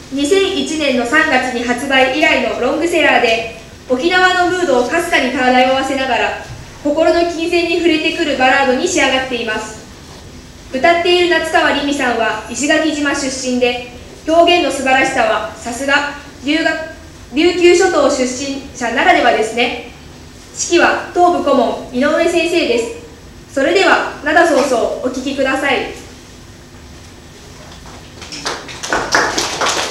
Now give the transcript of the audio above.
2001年の3月に発売以来のロングセラーで、沖縄のムードをかすかに漂わせながら心の金銭に触れてくるバラードに仕上がっています。歌っている夏川りみさんは石垣島出身で、表現の素晴らしさはさすが琉球諸島出身者ならではですね。指揮は東部顧問井上先生です。それでは灘そうそうお聴きください。